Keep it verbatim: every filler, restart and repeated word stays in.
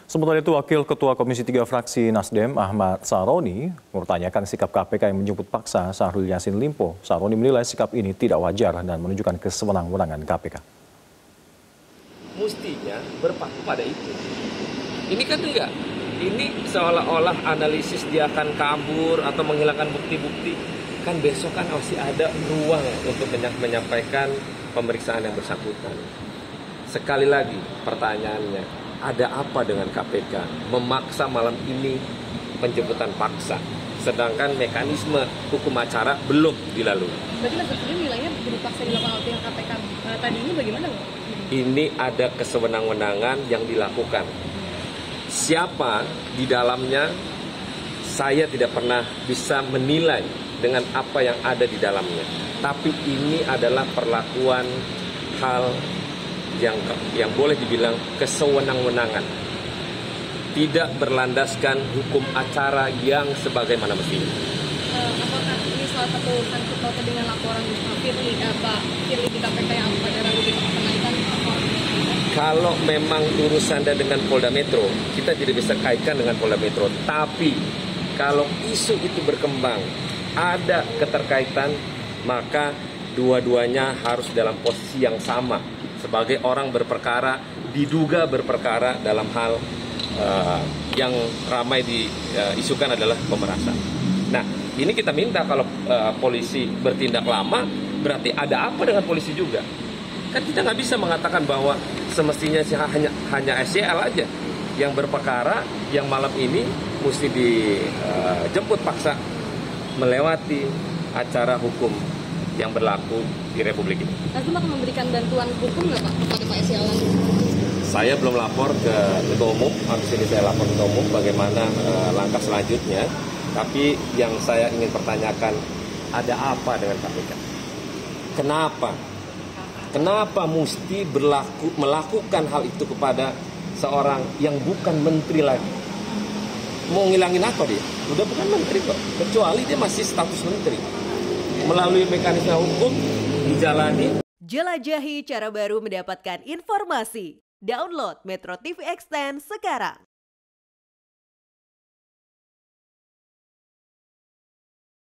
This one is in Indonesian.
Sementara itu, Wakil Ketua Komisi tiga Fraksi Nasdem, Ahmad Saroni, mempertanyakan sikap K P K yang menjemput paksa Syahrul Yassin Limpo. Saroni menilai sikap ini tidak wajar dan menunjukkan kesewenang-wenangan K P K. Mestinya berpaku pada itu. Ini kan enggak. Ini seolah-olah analisis dia akan kabur atau menghilangkan bukti-bukti. Kan besok kan masih ada ruang untuk menyampaikan pemeriksaan yang bersangkutan. Sekali lagi pertanyaannya, ada apa dengan K P K memaksa malam ini penjemputan paksa, sedangkan mekanisme hukum acara belum dilalui. Berarti Mas Sendiri nilainya penjemput paksa dilakukan oleh pihak K P K uh, tadi ini bagaimana? Ini ada kesewenang-wenangan yang dilakukan. Siapa di dalamnya, saya tidak pernah bisa menilai dengan apa yang ada di dalamnya. Tapi ini adalah perlakuan hal yang yang boleh dibilang kesewenang-wenangan, tidak berlandaskan hukum acara yang sebagaimana mestinya. Uh, apakah ini salah satu sangkut pautnya dengan laporan Firly, uh, Pak Firly di K P K yang pada Rabu diperkenalkan? Kalau memang urusan dengan Polda Metro, kita tidak bisa kaitkan dengan Polda Metro. Tapi kalau isu itu berkembang, ada keterkaitan, maka dua-duanya harus dalam posisi yang sama. Sebagai orang berperkara, diduga berperkara dalam hal uh, yang ramai diisukan uh, adalah pemerasan. Nah, ini kita minta kalau uh, polisi bertindak lama, berarti ada apa dengan polisi juga? Kan kita nggak bisa mengatakan bahwa semestinya hanya hanya S Y L aja yang berperkara, yang malam ini mesti dijemput uh, paksa melewati acara hukum yang berlaku di Republik ini. Nasdem akan memberikan bantuan hukum nggak Pak kepada Pak S Y L? Saya belum lapor ke Ketua Umum, habis ini saya lapor ke Ketua Umum bagaimana uh, langkah selanjutnya. Tapi yang saya ingin pertanyakan, ada apa dengan K P K? Kenapa? Kenapa mesti berlaku melakukan hal itu kepada seorang yang bukan menteri lagi? Mau ngilangin apa dia? Udah bukan menteri kok, kecuali dia masih status menteri. Melalui mekanisme hukum dijalani. Jelajahi cara baru mendapatkan informasi. Download Metro T V Extend sekarang.